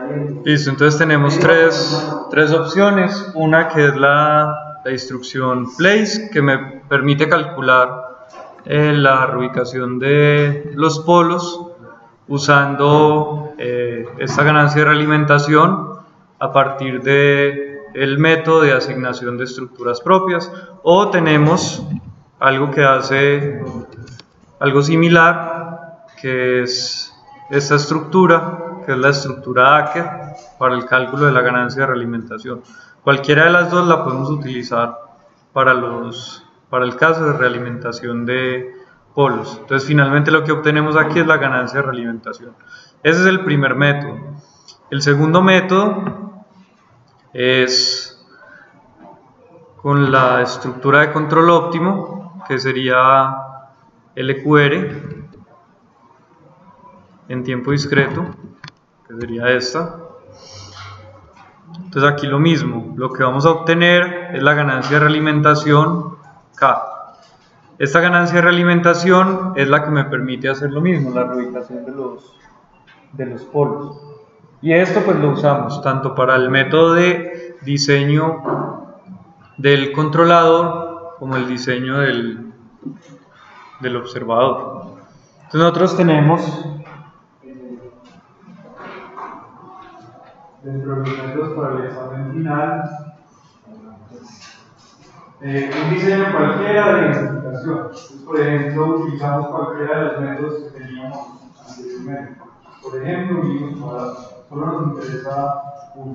Listo, entonces tenemos tres opciones. Una que es la instrucción place, que me permite calcular la reubicación de los polos usando esta ganancia de realimentación a partir del método de asignación de estructuras propias. O tenemos algo que hace algo similar, que es esta estructura, que es la estructura Acker, para el cálculo de la ganancia de realimentación. Cualquiera de las dos la podemos utilizar para el caso de realimentación de polos. Entonces finalmente lo que obtenemos aquí es la ganancia de realimentación. Ese es el primer método. El segundo método es con la estructura de control óptimo, que sería LQR en tiempo discreto, que sería esta. Entonces aquí lo mismo, lo que vamos a obtener es la ganancia de realimentación K. Esta ganancia de realimentación es la que me permite hacer lo mismo, la reubicación de los polos. Y esto pues lo usamos tanto para el método de diseño del controlador como el diseño del observador. Entonces nosotros tenemos dentro de los métodos para el examen final un diseño cualquiera de identificación. Entonces, por ejemplo, utilizamos cualquiera de los métodos que teníamos anteriormente. Por ejemplo, mínimos cuadrados. Solo nos interesa uno.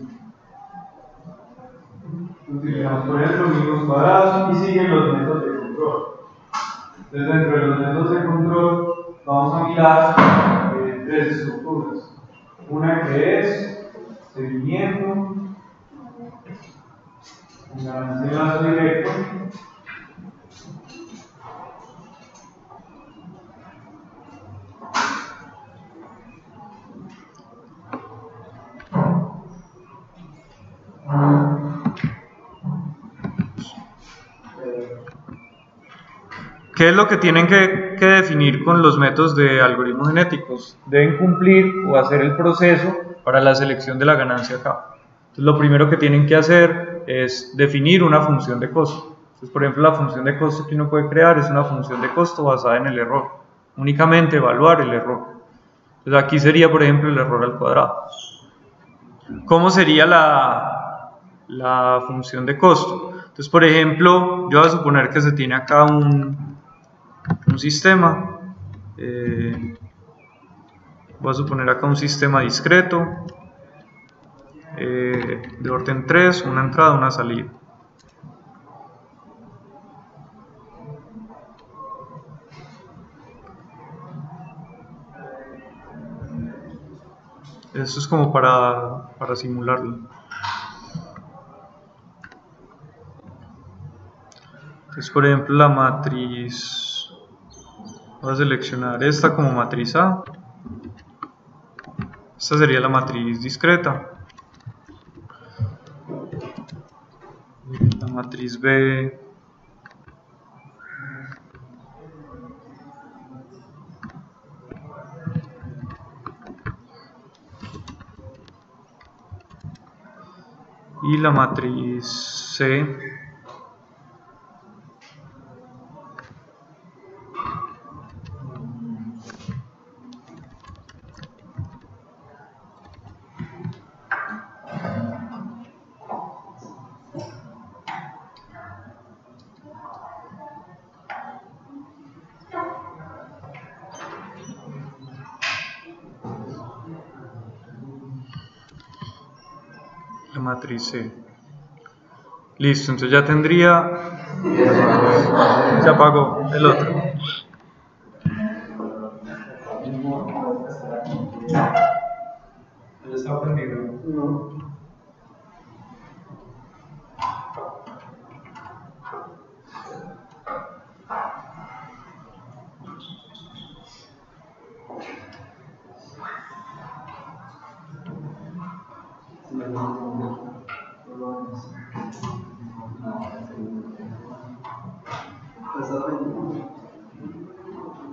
Utilizamos, por ejemplo, mínimos cuadrados y siguen los métodos de control. Entonces, dentro de los métodos de control, vamos a mirar tres estructuras. Una que es seguimiento, ganancia de lazo directo, ¿qué es lo que tienen que definir con los métodos de algoritmos genéticos? Deben cumplir o hacer el proceso para la selección de la ganancia K. Entonces, lo primero que tienen que hacer es definir una función de costo. Entonces, por ejemplo, la función de costo que uno puede crear es una función de costo basada en el error. Únicamente evaluar el error. Entonces, aquí sería, por ejemplo, el error al cuadrado. ¿Cómo sería la función de costo? Entonces, por ejemplo, yo voy a suponer que se tiene acá un sistema, voy a suponer acá un sistema discreto de orden 3, una entrada, una salida. Esto es como para simularlo. Entonces, por ejemplo, la matriz, voy a seleccionar esta como matriz A. Esta sería la matriz discreta. La matriz B y la matriz C la matriz C. Listo, entonces ya tendría. Se apagó el otro. ¿Ya está prendido? No.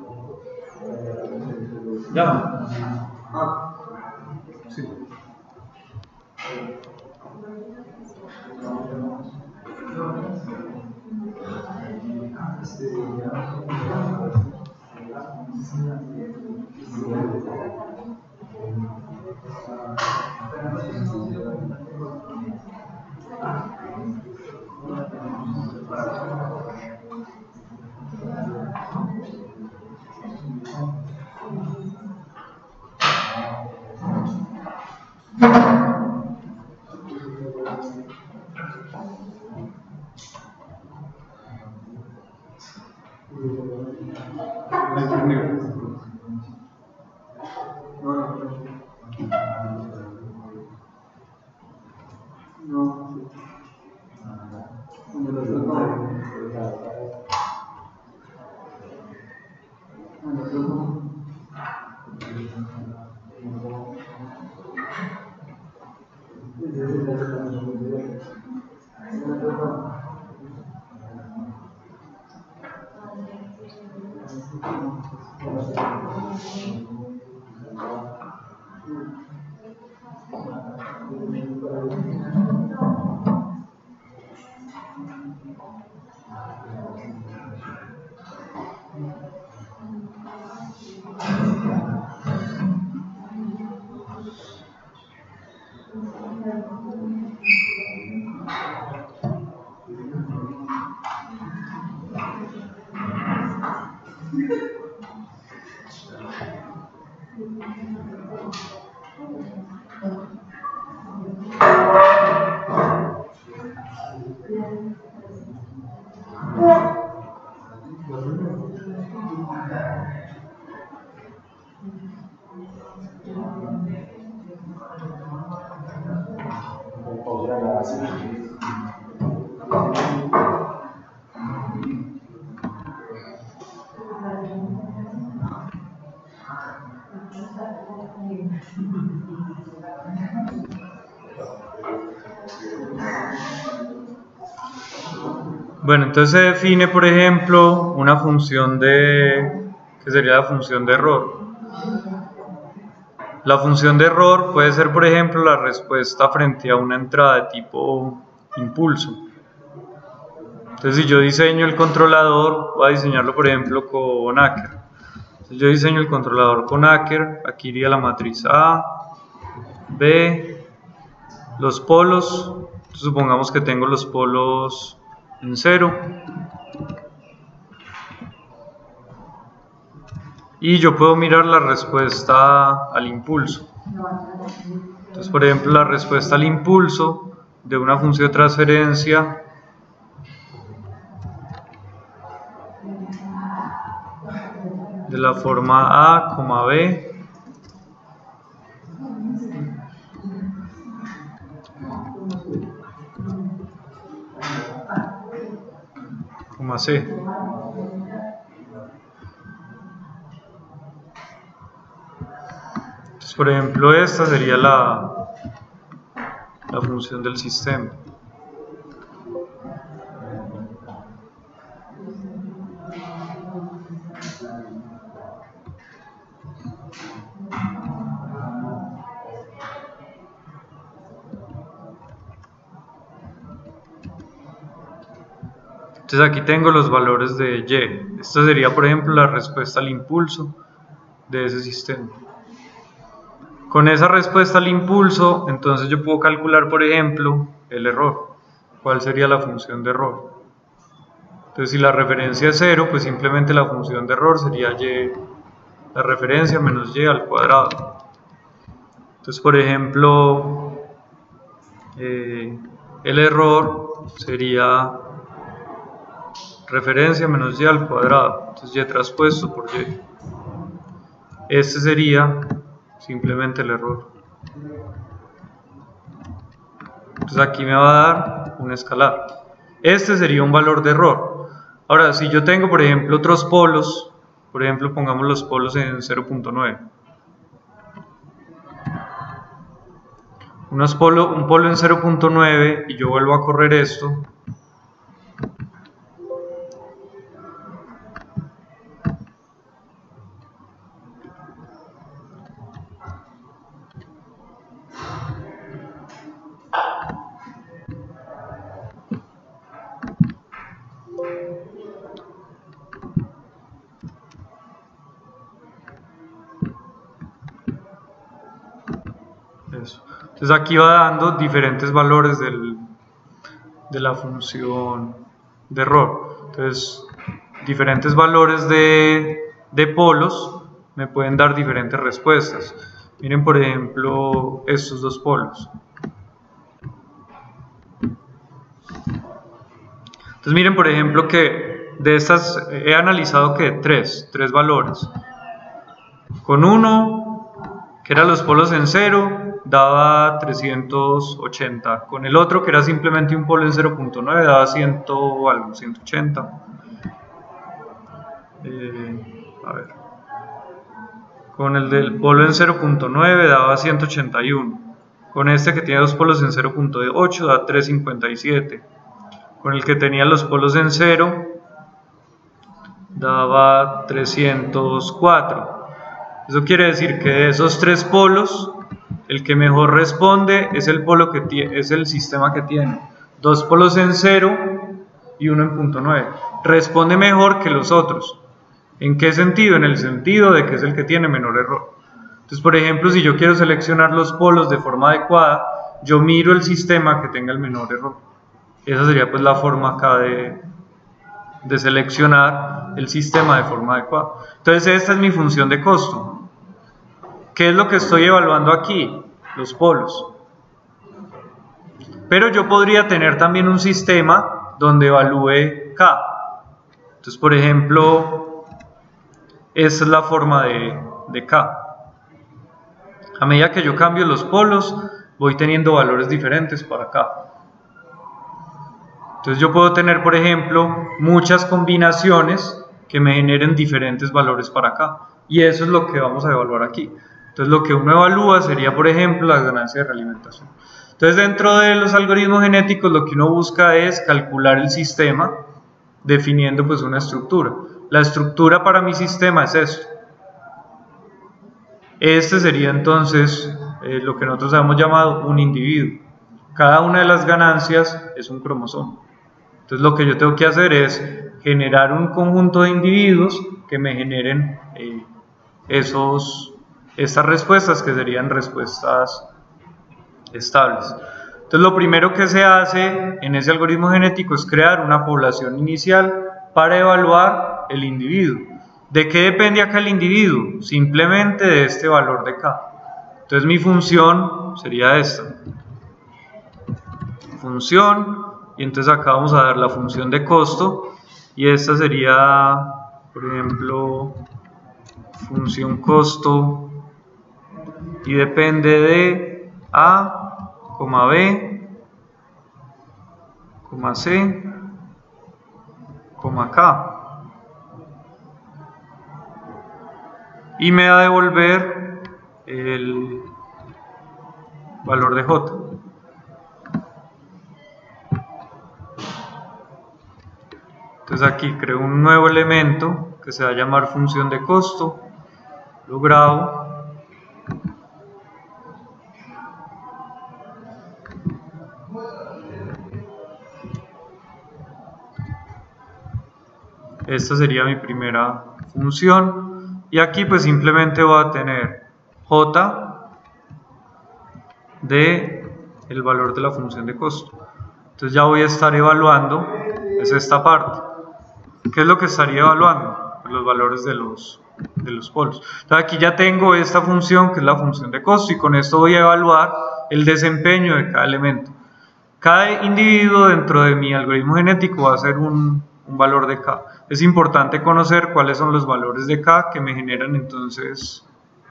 Ya. Sí. Bueno, entonces se define, por ejemplo, una función que sería la función de error. La función de error puede ser, por ejemplo, la respuesta frente a una entrada de tipo impulso. Entonces, si yo diseño el controlador, voy a diseñarlo, por ejemplo, con Acker. Entonces, yo diseño el controlador con Acker, aquí iría la matriz A, B, los polos. Entonces, supongamos que tengo los polos en 0. Y yo puedo mirar la respuesta al impulso. Entonces, por ejemplo, la respuesta al impulso de una función de transferencia de la forma A, B C. Entonces, por ejemplo, esta sería la función del sistema. Entonces aquí tengo los valores de Y. Esta sería, por ejemplo, la respuesta al impulso de ese sistema. Con esa respuesta al impulso, entonces yo puedo calcular, por ejemplo, el error. ¿Cuál sería la función de error? Entonces, si la referencia es 0, pues simplemente la función de error sería Y, la referencia menos Y al cuadrado. Entonces, por ejemplo, el error sería referencia menos Y al cuadrado. Entonces, Y traspuesto por Y. Este sería simplemente el error. Entonces aquí me va a dar un escalar. Este sería un valor de error. Ahora, si yo tengo, por ejemplo, otros polos, por ejemplo, pongamos los polos en 0.9. Un polo en 0.9 y yo vuelvo a correr esto. Eso. Entonces aquí va dando diferentes valores de la función de error. Entonces, diferentes valores de polos me pueden dar diferentes respuestas. Miren, por ejemplo, estos dos polos. Entonces miren, por ejemplo, que de estas he analizado que tres valores. Con uno, que eran los polos en 0, daba 380. Con el otro, que era simplemente un polo en 0.9, daba 180. A ver. Con el del polo en 0.9 daba 181. Con este que tiene dos polos en 0.8 da 357. Con el que tenía los polos en 0 daba 304. Eso quiere decir que de esos tres polos, el que mejor responde es el polo que es el sistema que tiene dos polos en 0 y uno en 0.9. Responde mejor que los otros. ¿En qué sentido? En el sentido de que es el que tiene menor error. Entonces, por ejemplo, si yo quiero seleccionar los polos de forma adecuada, yo miro el sistema que tenga el menor error. Esa sería pues la forma acá de seleccionar el sistema de forma adecuada. Entonces esta es mi función de costo. ¿Qué es lo que estoy evaluando aquí? Los polos. Pero yo podría tener también un sistema donde evalúe K. Entonces, por ejemplo, esa es la forma de K. A medida que yo cambio los polos, voy teniendo valores diferentes para K. Entonces yo puedo tener, por ejemplo, muchas combinaciones que me generen diferentes valores para acá. Y eso es lo que vamos a evaluar aquí. Entonces lo que uno evalúa sería, por ejemplo, la ganancia de realimentación. Entonces dentro de los algoritmos genéticos lo que uno busca es calcular el sistema definiendo pues una estructura. La estructura para mi sistema es esto. Este sería entonces lo que nosotros hemos llamado un individuo. Cada una de las ganancias es un cromosoma. Entonces lo que yo tengo que hacer es generar un conjunto de individuos que me generen estas respuestas, que serían respuestas estables. Entonces lo primero que se hace en ese algoritmo genético es crear una población inicial para evaluar el individuo. ¿De qué depende acá el individuo? Simplemente de este valor de K. Entonces mi función sería esta. Función. Y entonces acá vamos a dar la función de costo, y esta sería, por ejemplo, función costo, y depende de A, B, C, K, y me va a devolver el valor de J. Entonces aquí creo un nuevo elemento que se va a llamar función de costo, lo grabo, esta sería mi primera función, y aquí pues simplemente voy a tener J de el valor de la función de costo. Entonces ya voy a estar evaluando es esta parte. ¿Qué es lo que estaría evaluando? Los valores de los polos. Entonces aquí ya tengo esta función que es la función de costo, y con esto voy a evaluar el desempeño de cada elemento. Cada individuo dentro de mi algoritmo genético va a ser un valor de K. Es importante conocer cuáles son los valores de K que me generan entonces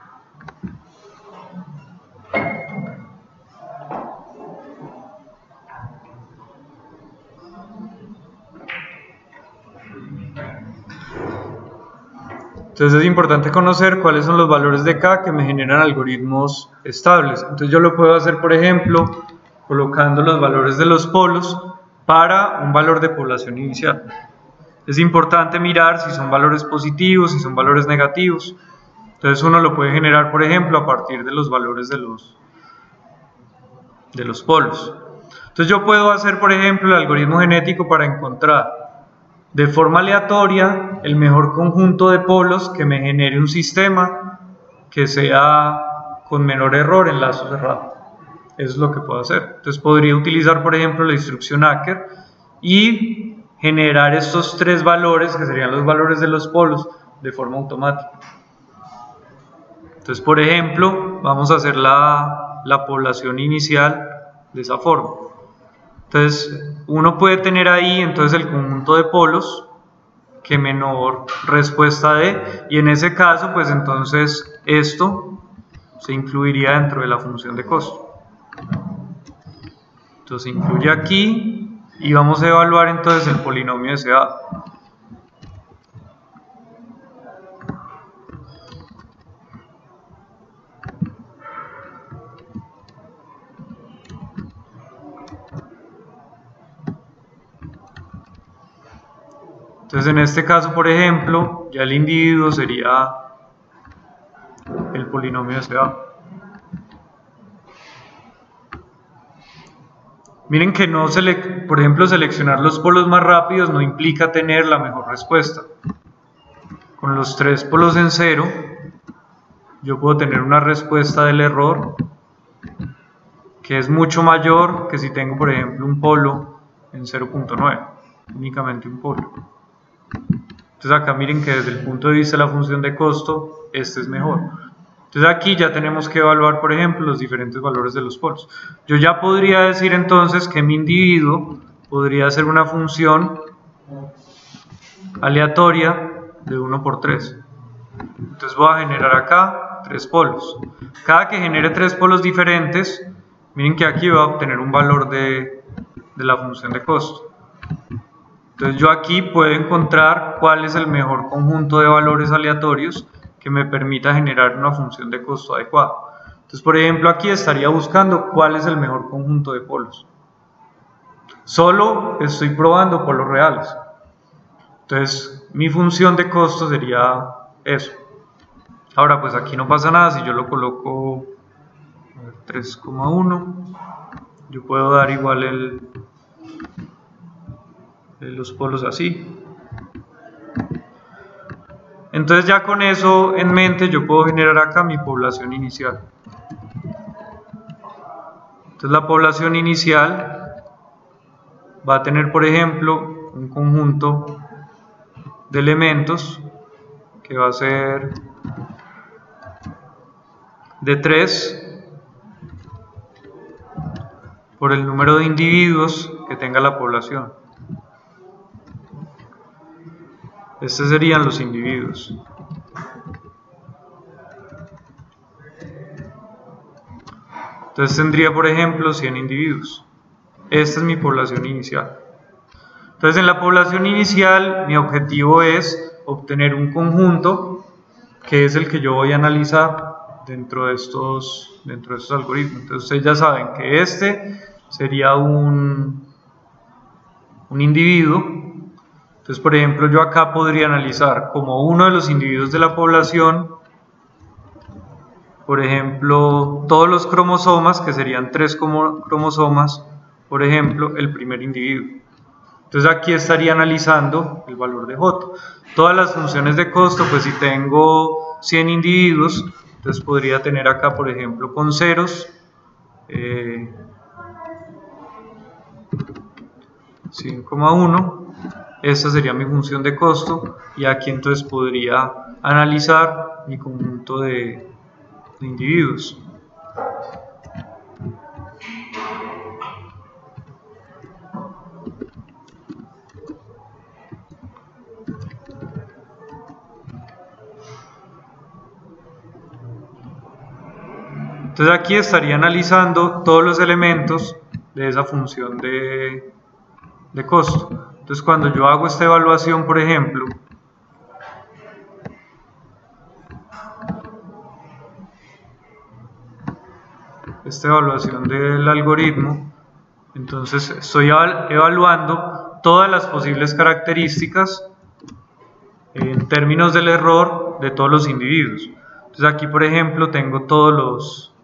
Entonces es importante conocer cuáles son los valores de K que me generan algoritmos estables. Entonces yo lo puedo hacer, por ejemplo, colocando los valores de los polos para un valor de población inicial. Es importante mirar si son valores positivos, si son valores negativos. Entonces uno lo puede generar, por ejemplo, a partir de los valores de los polos. Entonces yo puedo hacer, por ejemplo, el algoritmo genético para encontrar de forma aleatoria el mejor conjunto de polos que me genere un sistema que sea con menor error en lazo cerrado. Eso es lo que puedo hacer. Entonces podría utilizar, por ejemplo, la instrucción ACKER y generar estos tres valores, que serían los valores de los polos, de forma automática. Entonces, por ejemplo, vamos a hacer la población inicial de esa forma. Entonces, uno puede tener ahí entonces el conjunto de polos que menor respuesta dé, y en ese caso, pues entonces esto se incluiría dentro de la función de costo. Entonces se incluye aquí y vamos a evaluar entonces el polinomio deseado. Entonces en este caso, por ejemplo, ya el individuo sería el polinomio deseado. Miren que no por ejemplo, seleccionar los polos más rápidos no implica tener la mejor respuesta. Con los tres polos en 0, yo puedo tener una respuesta del error que es mucho mayor que si tengo, por ejemplo, un polo en 0.9, únicamente un polo. Entonces acá miren que desde el punto de vista de la función de costo, este es mejor. Entonces aquí ya tenemos que evaluar, por ejemplo, los diferentes valores de los polos. Yo ya podría decir entonces que mi individuo podría ser una función aleatoria de 1 por 3. Entonces voy a generar acá 3 polos. Cada que genere 3 polos diferentes, miren que aquí voy a obtener un valor de la función de costo. Entonces yo aquí puedo encontrar cuál es el mejor conjunto de valores aleatorios que me permita generar una función de costo adecuada. Entonces, por ejemplo, aquí estaría buscando cuál es el mejor conjunto de polos. Solo estoy probando polos reales. Entonces, mi función de costo sería eso. Ahora, pues aquí no pasa nada si yo lo coloco 3,1. Yo puedo dar igual los polos así. Entonces ya con eso en mente yo puedo generar acá mi población inicial. Entonces la población inicial va a tener, por ejemplo, un conjunto de elementos que va a ser de 3 por el número de individuos que tenga la población. Estos serían los individuos. Entonces tendría, por ejemplo, 100 individuos. Esta es mi población inicial. Entonces en la población inicial mi objetivo es obtener un conjunto que es el que yo voy a analizar dentro de estos algoritmos. Entonces ustedes ya saben que este sería un individuo. Entonces, por ejemplo, yo acá podría analizar como uno de los individuos de la población, por ejemplo, todos los cromosomas, que serían 3 cromosomas, por ejemplo, el primer individuo. Entonces aquí estaría analizando el valor de J. Todas las funciones de costo, pues si tengo 100 individuos, entonces podría tener acá, por ejemplo, con ceros, 100,1. Esta sería mi función de costo y aquí entonces podría analizar mi conjunto de individuos. Entonces aquí estaría analizando todos los elementos de esa función de costo. Entonces cuando yo hago esta evaluación, por ejemplo, esta evaluación del algoritmo, entonces estoy evaluando todas las posibles características en términos del error de todos los individuos. Entonces aquí, por ejemplo, tengo todos los,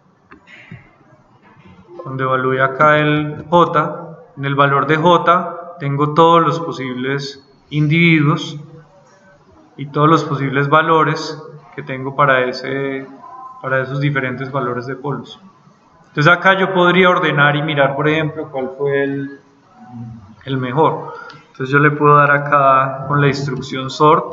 donde evalué acá el J, en el valor de J tengo todos los posibles individuos y todos los posibles valores que tengo para ese para esos diferentes valores de polos. Entonces acá yo podría ordenar y mirar, por ejemplo, cuál fue el mejor. Entonces yo le puedo dar acá con la instrucción sort.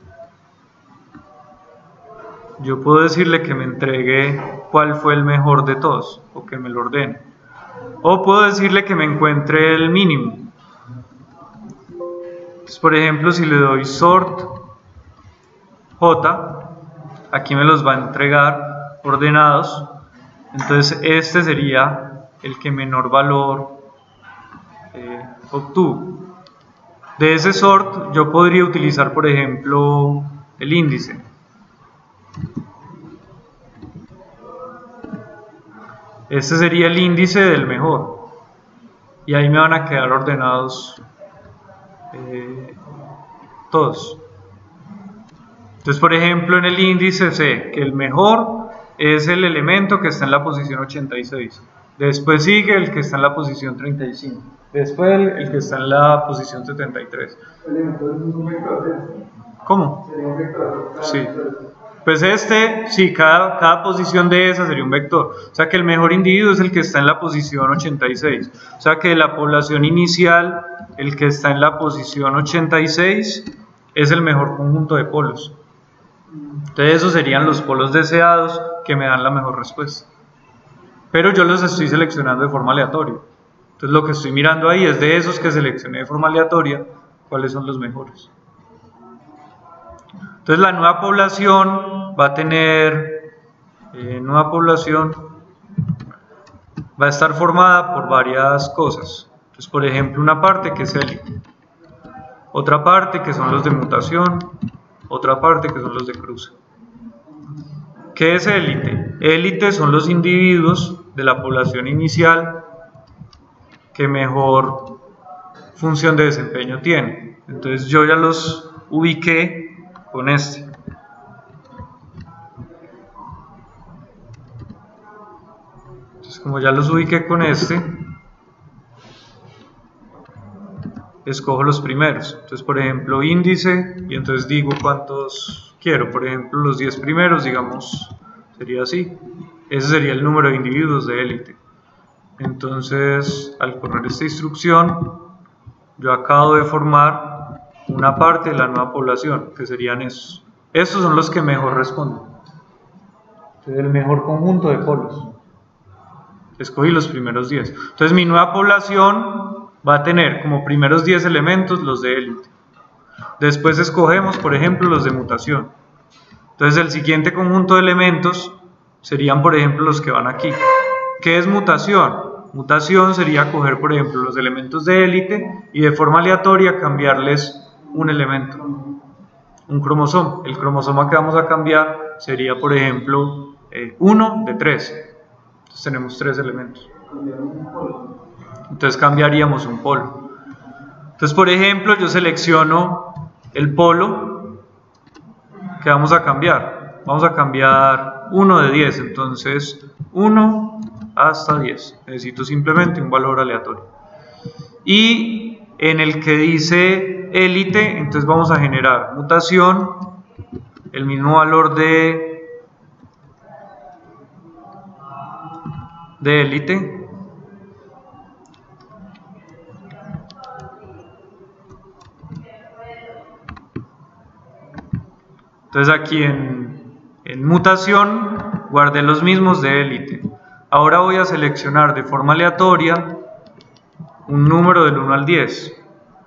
Yo puedo decirle que me entregue cuál fue el mejor de todos, o que me lo ordene. O puedo decirle que me encuentre el mínimo. Entonces, por ejemplo, si le doy sort j, aquí me los va a entregar ordenados. Entonces este sería el que menor valor obtuvo. De ese sort yo podría utilizar, por ejemplo, el índice. Este sería el índice del mejor. Y ahí me van a quedar ordenados todos. Entonces, por ejemplo, en el índice sé que el mejor es el elemento que está en la posición 86. Después sigue el que está en la posición 35. Después el que está en la posición 73. ¿Cómo? Sí. Pues sí, cada posición de esa sería un vector. O sea que el mejor individuo es el que está en la posición 86. O sea que de la población inicial, el que está en la posición 86 es el mejor conjunto de polos. Entonces esos serían los polos deseados que me dan la mejor respuesta. Pero yo los estoy seleccionando de forma aleatoria. Entonces lo que estoy mirando ahí es de esos que seleccioné de forma aleatoria, cuáles son los mejores. Entonces la nueva población va a tener, va a estar formada por varias cosas. Entonces, por ejemplo, una parte que es élite, otra parte que son los de mutación, otra parte que son los de cruce. ¿Qué es élite? Élite son los individuos de la población inicial que mejor función de desempeño tienen. Entonces yo ya los ubiqué con este. Entonces como ya los ubiqué con este, escojo los primeros. Entonces por ejemplo índice, y entonces digo cuántos quiero. Por ejemplo los 10 primeros, digamos, sería así. Ese sería el número de individuos de élite. Entonces al correr esta instrucción, yo acabo de formar una parte de la nueva población, que serían esos. Estos son los que mejor responden. Entonces el mejor conjunto de polos. Escogí los primeros 10. Entonces mi nueva población va a tener como primeros 10 elementos los de élite. Después escogemos, por ejemplo, los de mutación. Entonces el siguiente conjunto de elementos serían, por ejemplo, los que van aquí. ¿Qué es mutación? Mutación sería coger, por ejemplo, los elementos de élite y de forma aleatoria cambiarles un elemento, un cromosoma. El cromosoma que vamos a cambiar sería, por ejemplo, 1 de 3. Entonces tenemos 3 elementos. Entonces cambiaríamos un polo. Entonces, por ejemplo, yo selecciono el polo que vamos a cambiar. Vamos a cambiar 1 de 10. Entonces 1 hasta 10. Necesito simplemente un valor aleatorio. Y en el que dice élite, entonces vamos a generar mutación, el mismo valor de élite. Entonces aquí en mutación guardé los mismos de élite. Ahora voy a seleccionar de forma aleatoria un número del 1 al 10.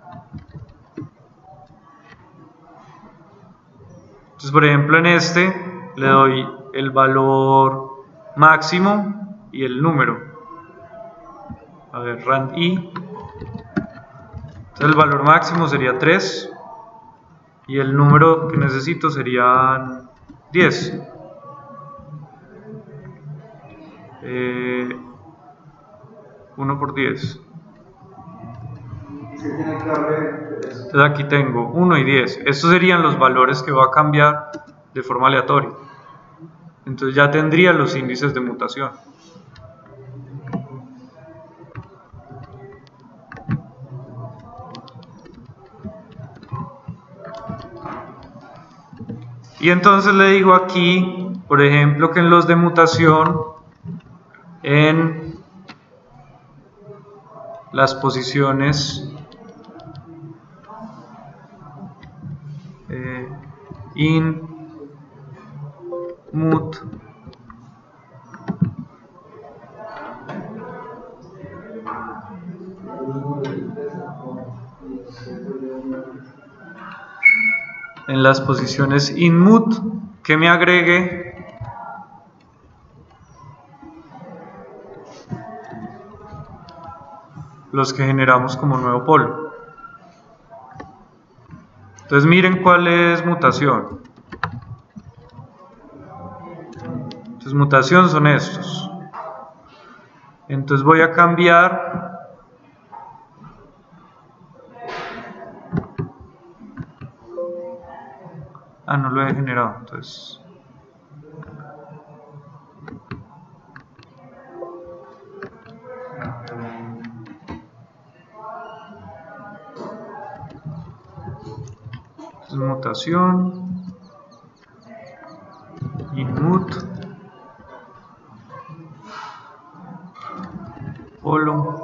Entonces, por ejemplo, en este le doy el valor máximo y el número. A ver, rand i. Entonces el valor máximo sería 3 y el número que necesito serían 10. 1 por 10. Entonces aquí tengo 1 y 10. Estos serían los valores que voy a cambiar de forma aleatoria. Entonces ya tendría los índices de mutación. Y entonces le digo aquí por ejemplo, que en los de mutación, en las posiciones in mut en las posiciones inmut que me agregue los que generamos como nuevo polo. Entonces miren cuál es mutación. Entonces mutación son estos. Entonces voy a cambiar no lo he generado, entonces mutación inmut polo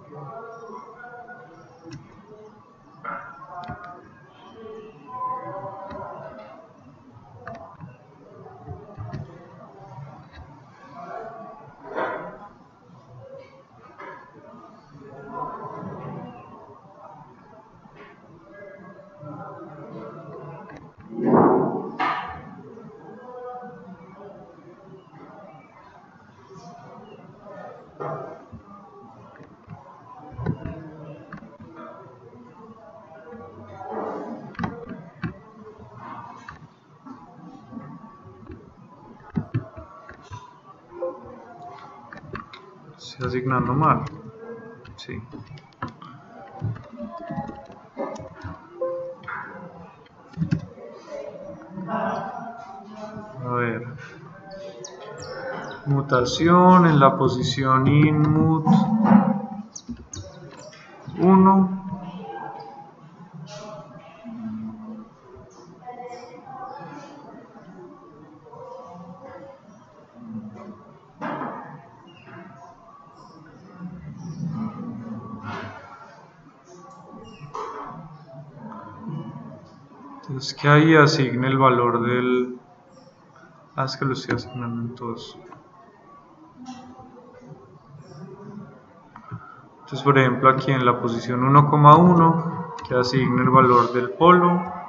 estoy asignando mal. Sí. A ver. Mutación en la posición inmut 1. Entonces que ahí asigne el valor del... es que lo estoy asignando en todos. Entonces por ejemplo aquí en la posición 1,1 que asigne el valor del polo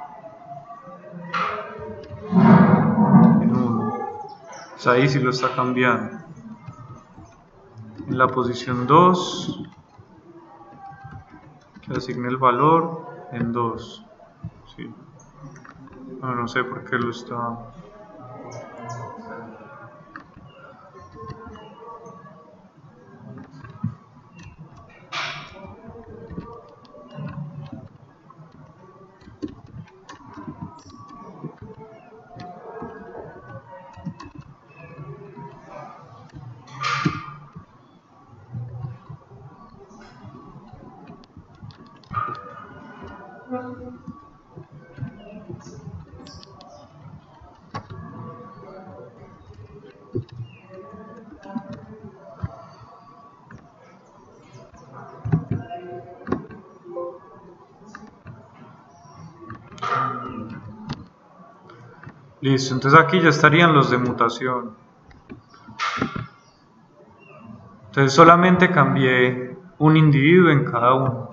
en 1. Pues ahí sí lo está cambiando. En la posición 2 que asigne el valor en 2. Sí. No sé por qué lo está... Listo, entonces aquí ya estarían los de mutación. Entonces solamente cambié un individuo en cada uno.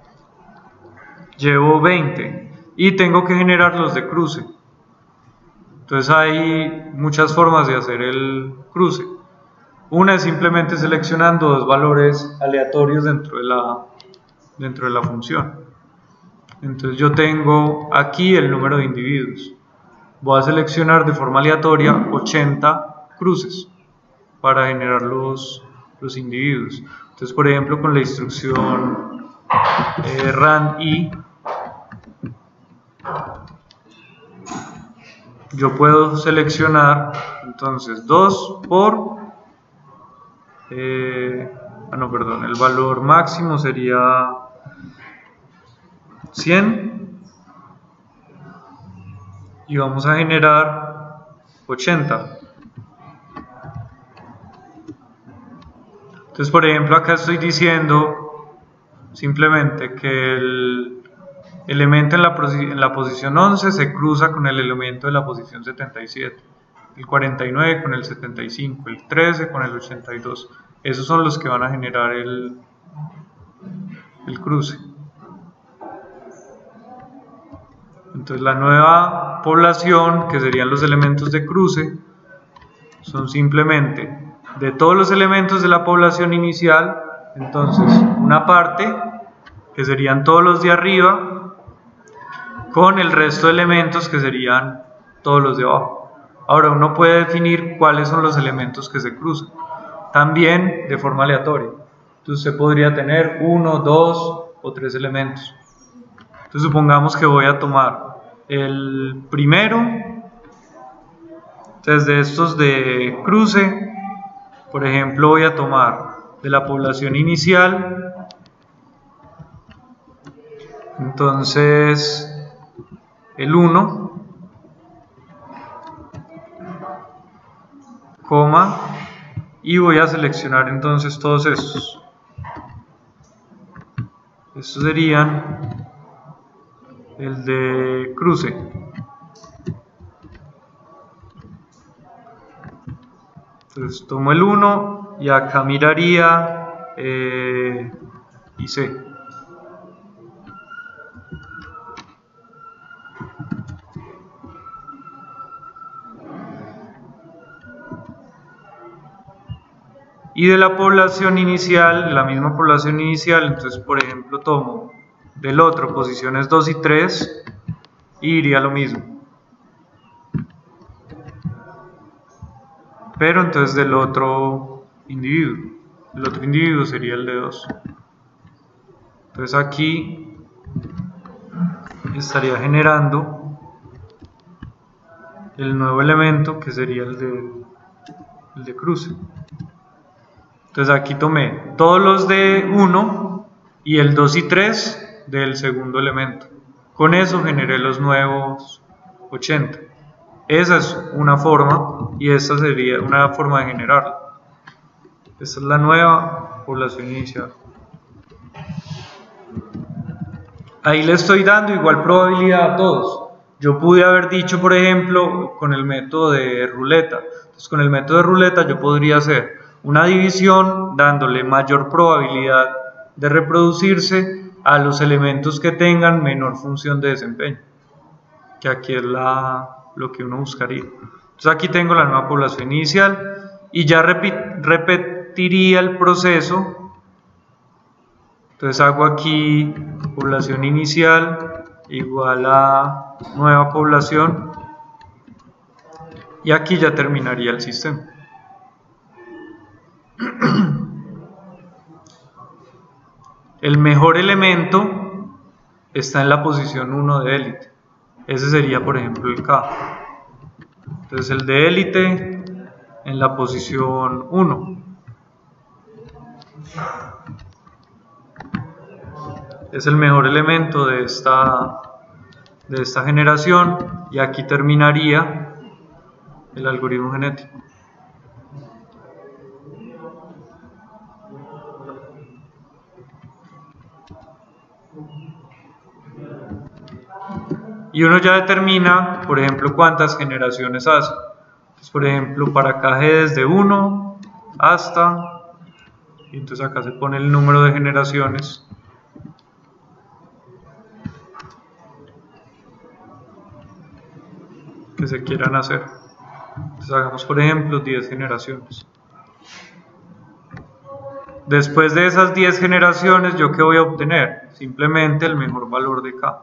Llevo 20 y tengo que generar los de cruce. Entonces hay muchas formas de hacer el cruce. Una es simplemente seleccionando dos valores aleatorios dentro de la función. Entonces yo tengo aquí el número de individuos. Voy a seleccionar de forma aleatoria 80 cruces para generar los individuos. Entonces, por ejemplo, con la instrucción rand-i, yo puedo seleccionar entonces 2 por el valor máximo sería 100 y vamos a generar 80. Entonces, por ejemplo, acá estoy diciendo simplemente que el elemento en la posición 11 se cruza con el elemento de la posición 77, el 49 con el 75, el 13 con el 82. Esos son los que van a generar el cruce. Entonces la nueva población, que serían los elementos de cruce, son simplemente de todos los elementos de la población inicial. Entonces una parte, que serían todos los de arriba, con el resto de elementos, que serían todos los de abajo. Ahora uno puede definir cuáles son los elementos que se cruzan, también de forma aleatoria. Entonces usted podría tener 1, 2 o 3 elementos. Entonces supongamos que voy a tomar el primero. Entonces de estos de cruce, por ejemplo, voy a tomar de la población inicial. Entonces el 1, coma, y voy a seleccionar entonces todos estos. Estos serían el de cruce. Entonces tomo el 1 y acá miraría y C. Y de la población inicial, la misma población inicial, entonces por ejemplo tomo del otro posiciones 2 y 3 y iría lo mismo. Pero entonces del otro individuo. El otro individuo sería el de 2. Entonces aquí estaría generando el nuevo elemento, que sería el de cruce. Entonces aquí tomé todos los de 1 y el 2 y 3 del segundo elemento. Con eso generé los nuevos 80. Esa es una forma, y esta sería una forma de generarlo. Esta es la nueva población inicial. Ahí le estoy dando igual probabilidad a todos. Yo pude haber dicho, por ejemplo, con el método de ruleta. Entonces con el método de ruleta yo podría hacer una división dándole mayor probabilidad de reproducirse a los elementos que tengan menor función de desempeño, que aquí es lo que uno buscaría. Entonces aquí tengo la nueva población inicial y ya repetiría el proceso. Entonces hago aquí población inicial igual a nueva población y aquí ya terminaría el sistema. El mejor elemento está en la posición 1 de élite. Ese sería, por ejemplo, el K. Entonces el de élite en la posición 1. Es el mejor elemento de esta generación, y aquí terminaría el algoritmo genético. Y uno ya determina, por ejemplo, cuántas generaciones hace. Entonces, por ejemplo, para KG desde 1 hasta, y entonces acá se pone el número de generaciones. Que se quieran hacer. Entonces hagamos, por ejemplo, 10 generaciones. Después de esas 10 generaciones, ¿yo qué voy a obtener? Simplemente el mejor valor de K.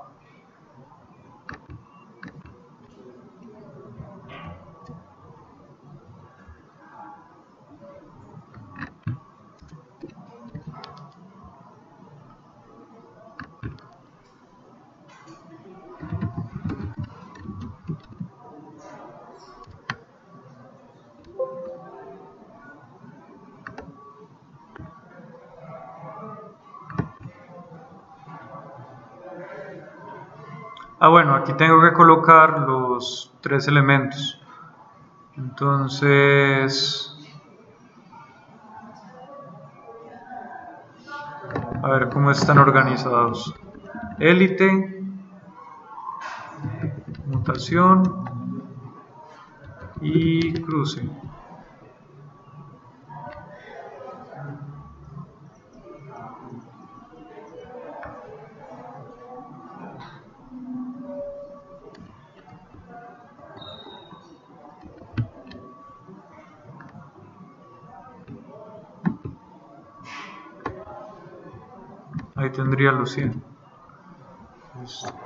Bueno, aquí tengo que colocar los 3 elementos. Entonces A ver cómo están organizados. Élite, mutación y cruce. Ahí tendría los 100. Listo.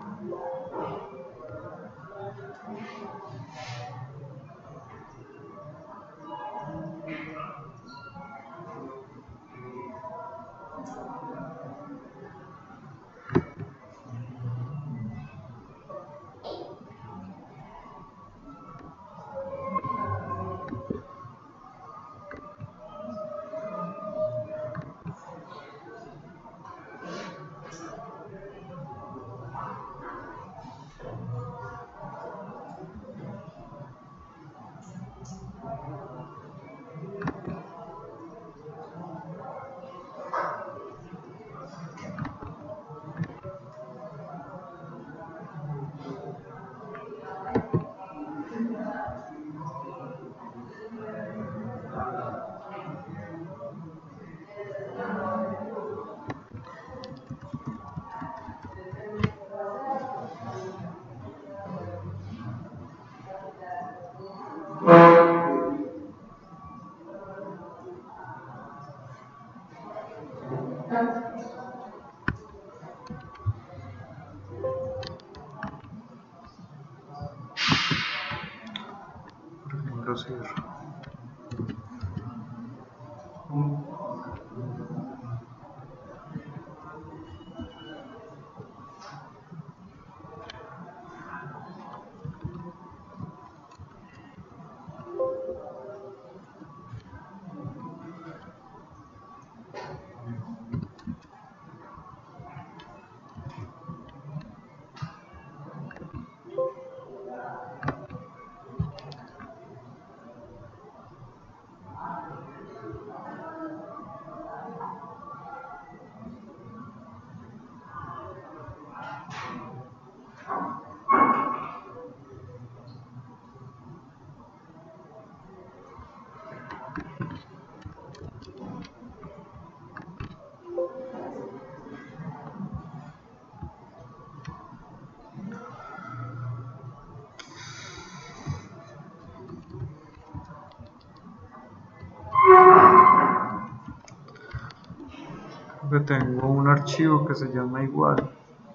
Que tengo un archivo que se llama igual.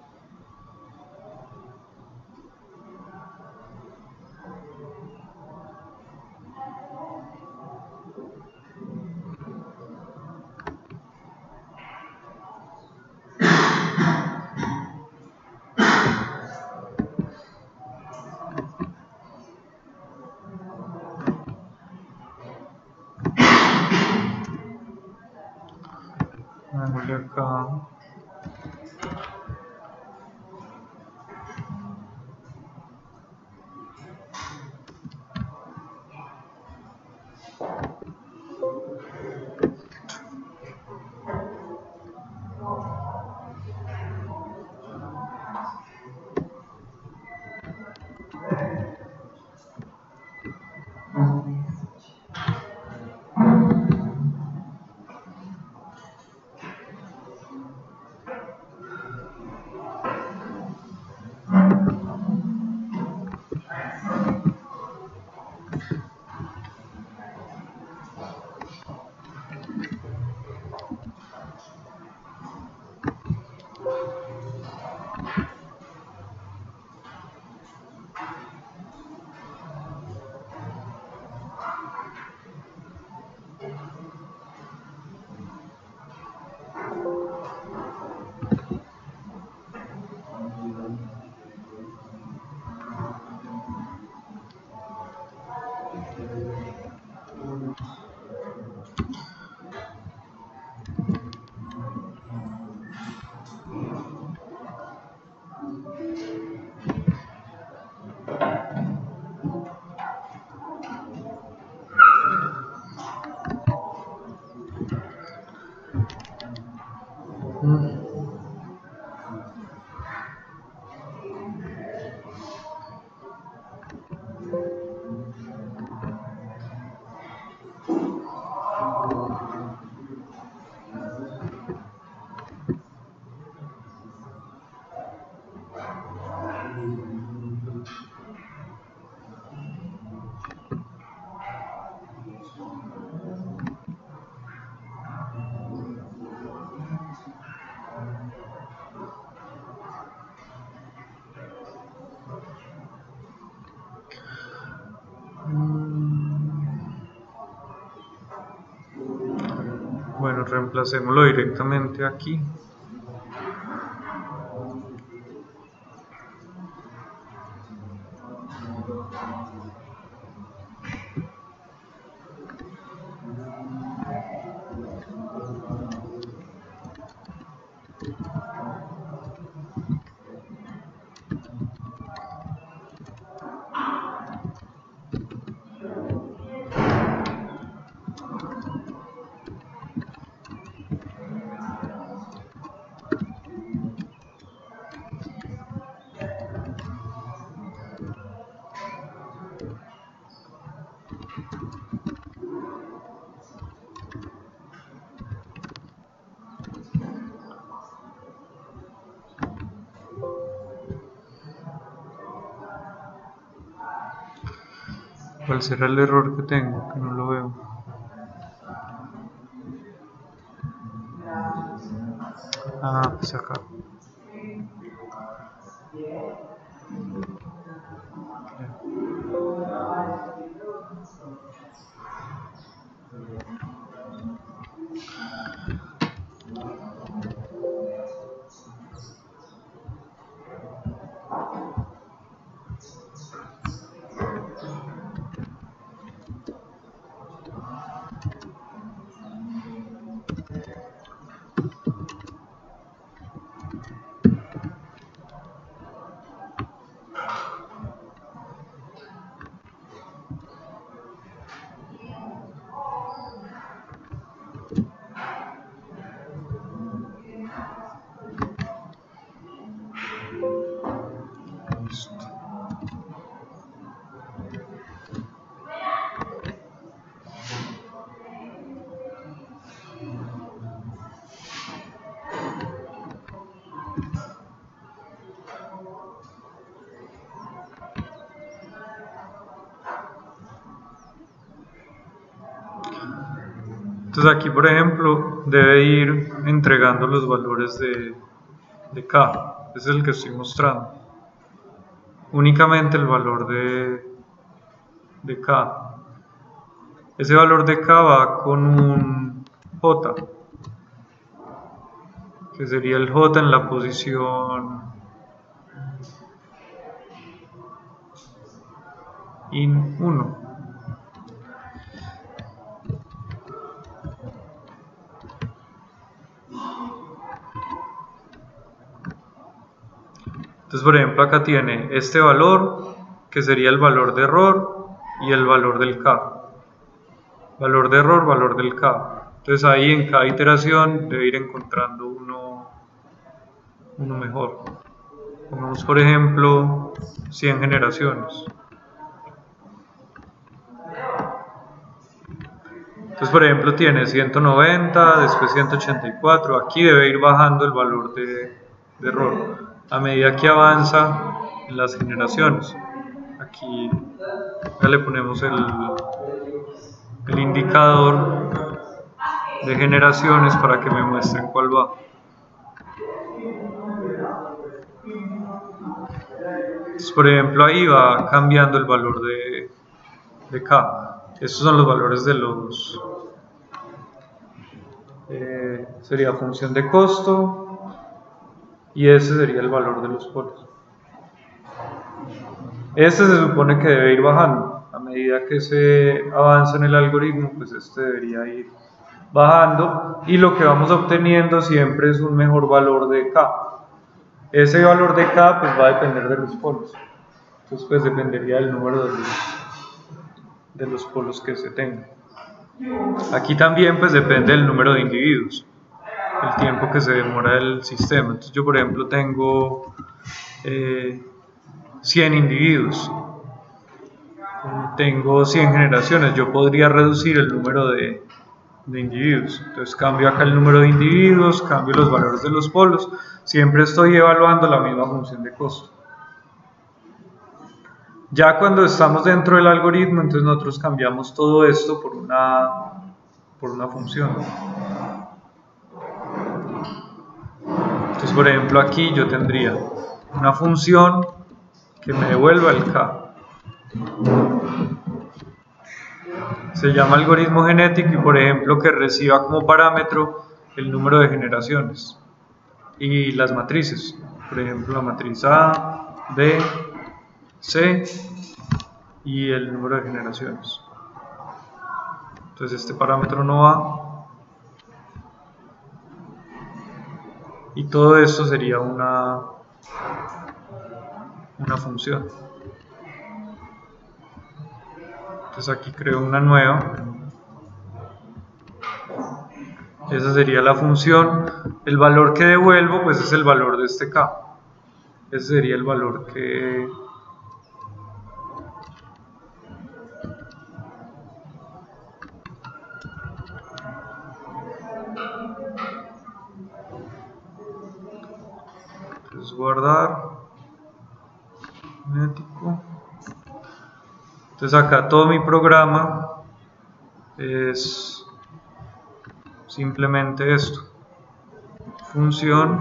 Démosle acá. Bueno, reemplacémoslo directamente aquí. ¿Cuál será el error que tengo? Que no lo veo. Ah, pues acá. Entonces aquí, por ejemplo, debe ir entregando los valores de K. Ese es el que estoy mostrando. Únicamente el valor de K. Ese valor de K va con un J, que sería el J en la posición in 1. Entonces, por ejemplo, acá tiene este valor, que sería el valor de error, y el valor del K. Valor de error, valor del K. Entonces ahí en cada iteración debe ir encontrando uno mejor. Pongamos, por ejemplo, 100 generaciones. Entonces, por ejemplo, tiene 190, después 184. Aquí debe ir bajando el valor de error a medida que avanza en las generaciones. Aquí ya le ponemos el indicador de generaciones para que me muestren cuál va. Entonces, por ejemplo, ahí va cambiando el valor de K. Estos son los valores de los... sería función de costo. Y ese sería el valor de los polos. Este se supone que debe ir bajando. A medida que se avanza en el algoritmo, pues este debería ir bajando. Y lo que vamos obteniendo siempre es un mejor valor de K. Ese valor de K pues va a depender de los polos. Entonces pues dependería del número de los polos que se tengan. Aquí también pues depende del número de individuos. el tiempo que se demora el sistema. Entonces yo, por ejemplo, tengo 100 individuos, tengo 100 generaciones, yo podría reducir el número de individuos. Entonces cambio acá el número de individuos, cambio los valores de los polos, siempre estoy evaluando la misma función de costo. Ya cuando estamos dentro del algoritmo, entonces nosotros cambiamos todo esto por una función. Entonces, por ejemplo, aquí yo tendría una función que me devuelva el K. Se llama algoritmo genético y, por ejemplo, que reciba como parámetro el número de generaciones y las matrices. Por ejemplo, la matriz A, B, C y el número de generaciones. Entonces este parámetro no va. Y todo esto sería una función. Entonces aquí creo una nueva. Esa sería la función. El valor que devuelvo pues es el valor de este K. Ese sería el valor que guardar genético. Entonces acá todo mi programa es simplemente esto, función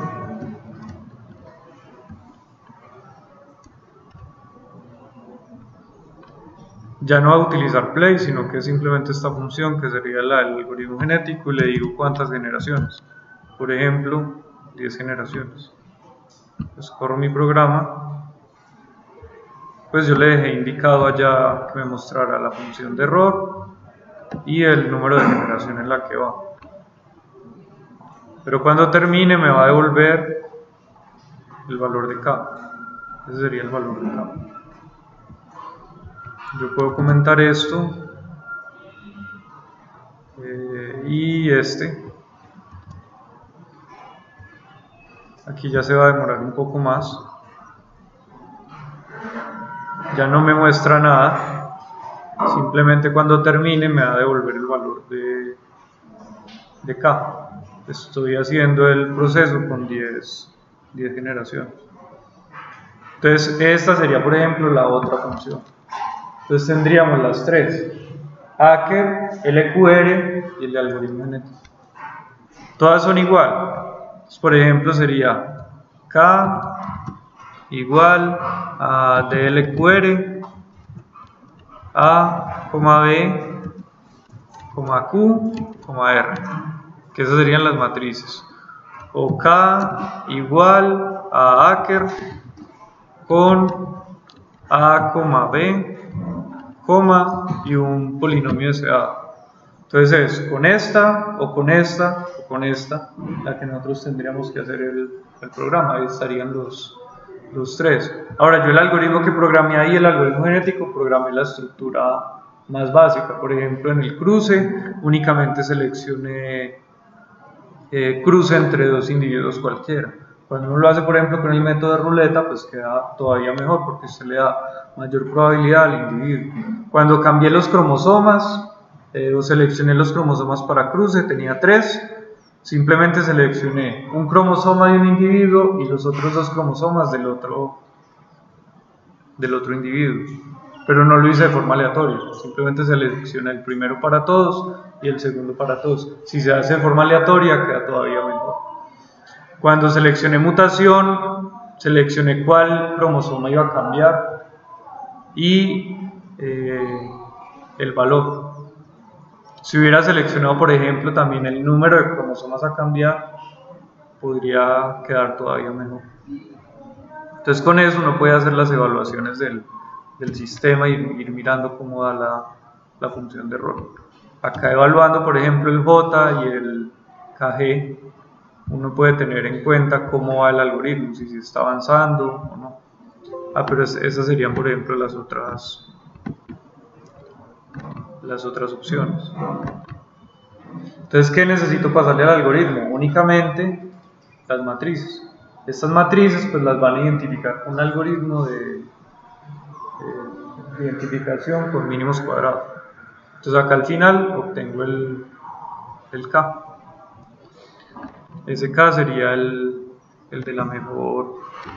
ya no va a utilizar play, sino que simplemente esta función que sería la del algoritmo genético, y le digo cuántas generaciones, por ejemplo 10 generaciones. Entonces corro mi programa, pues yo le dejé indicado allá que me mostrara la función de error y el número de generación en la que va, pero cuando termine me va a devolver el valor de K. Ese sería el valor de K. Yo puedo comentar esto y aquí ya se va a demorar un poco más, ya no me muestra nada, simplemente cuando termine me va a devolver el valor de K. Estoy haciendo el proceso con 10 generaciones. Entonces esta sería, por ejemplo, la otra función. Entonces tendríamos las tres: Hacker, LQR y el de algoritmo genético. Todas son igual. Entonces, por ejemplo, sería K igual a DLQR A, B, Q, R, que esas serían las matrices. O K igual a Hacker con A, B, y un polinomio deseado. Entonces es con esta o con esta o con esta la que nosotros tendríamos que hacer el programa. Ahí estarían los tres. Ahora, yo el algoritmo que programé ahí, el algoritmo genético, programé la estructura más básica. Por ejemplo, en el cruce únicamente seleccioné cruce entre dos individuos cualquiera. Cuando uno lo hace, por ejemplo, con el método de ruleta, pues queda todavía mejor porque se le da mayor probabilidad al individuo. Cuando cambié los cromosomas, o seleccioné los cromosomas para cruce, tenía 3. Simplemente seleccioné un cromosoma de un individuo y los otros 2 cromosomas del otro individuo. Pero no lo hice de forma aleatoria, simplemente seleccioné el primero para todos y el segundo para todos. Si se hace de forma aleatoria, queda todavía mejor. Cuando seleccioné mutación, seleccioné cuál cromosoma iba a cambiar y el valor. Si hubiera seleccionado, por ejemplo, también el número de cromosomas a cambiar, podría quedar todavía mejor. Entonces con eso uno puede hacer las evaluaciones del sistema y ir mirando cómo da la función de error. Acá evaluando, por ejemplo, el J y el KG, uno puede tener en cuenta cómo va el algoritmo, si se está avanzando o no. Pero esas serían, por ejemplo, las otras opciones. Entonces, ¿qué necesito pasarle al algoritmo? Únicamente las matrices. Estas matrices pues las van a identificar con un algoritmo de identificación con mínimos cuadrados. Entonces acá al final obtengo el K. Ese K sería el de la mejor.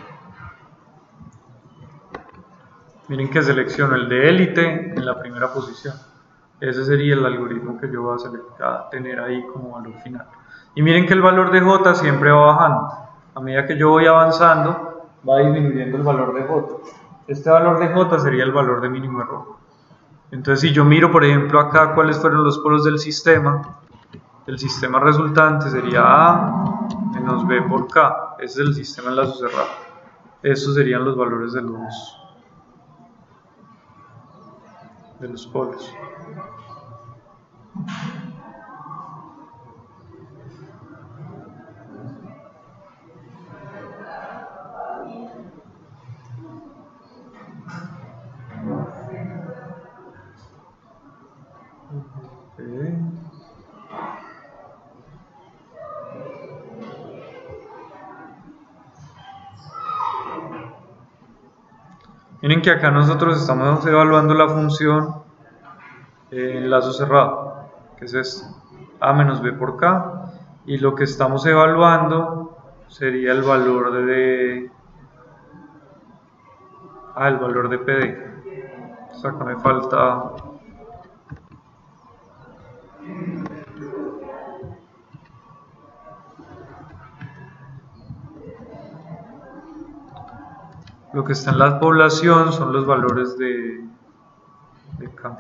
Miren que selecciono el de élite en la primera posición. Ese sería el algoritmo que yo voy a tener ahí como valor final. Y miren que el valor de J siempre va bajando. A medida que yo voy avanzando, va disminuyendo el valor de J. Este valor de J sería el valor de mínimo error. Entonces, si yo miro, por ejemplo, acá cuáles fueron los polos del sistema, el sistema resultante sería A menos B por K. Ese es el sistema en lazo cerrado. Esos serían los valores de los polos. Miren que acá nosotros estamos evaluando la función en lazo cerrado, que es este, A menos B por K, y lo que estamos evaluando sería el valor de el valor de PD. O sea, acá me falta lo que está en la población son los valores de K.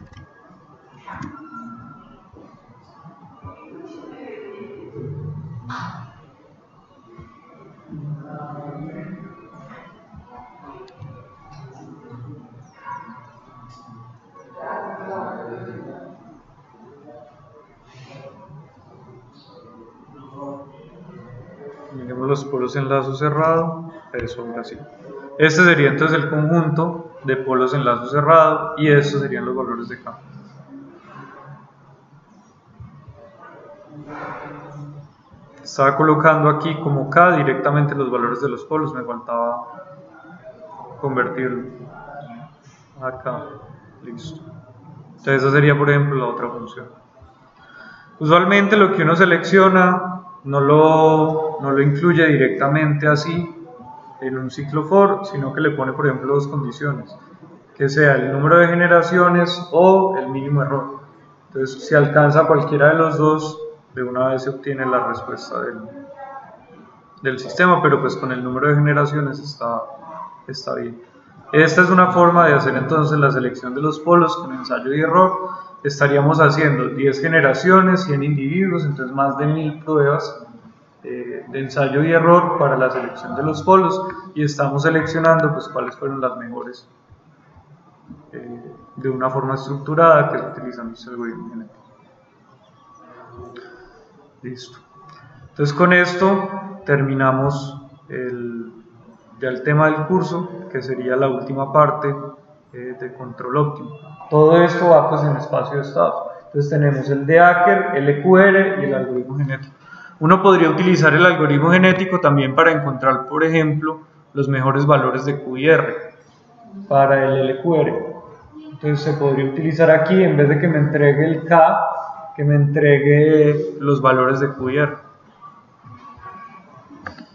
Miremos los polos en lazo cerrado, eso ahora sí. Este sería entonces el conjunto de polos en lazo cerrado y estos serían los valores de K. Estaba colocando aquí como K directamente los valores de los polos, me faltaba convertirlo acá, listo. Entonces esa sería por ejemplo la otra función. Usualmente lo que uno selecciona no lo incluye directamente así en un ciclo for, sino que le pone por ejemplo dos condiciones, que sea el número de generaciones o el mínimo error. Entonces si alcanza cualquiera de los dos, de una vez se obtiene la respuesta del sistema, pero pues con el número de generaciones está bien. Esta es una forma de hacer entonces la selección de los polos con ensayo y error. Estaríamos haciendo 10 generaciones, 100 individuos, entonces más de 1000 pruebas de ensayo y error para la selección de los polos, y estamos seleccionando pues cuáles fueron las mejores de una forma estructurada, que es utilizando este algoritmo genético. Listo. Entonces con esto terminamos ya el tema del curso, que sería la última parte de control óptimo. Todo esto va pues en espacio de estado. Entonces tenemos el de Acker, el EQR y el algoritmo genético. Uno podría utilizar el algoritmo genético también para encontrar, por ejemplo, los mejores valores de Q y R para el LQR. Entonces se podría utilizar aquí, en vez de que me entregue el K, que me entregue los valores de Q y R.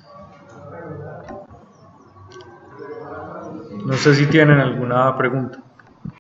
No sé si tienen alguna pregunta.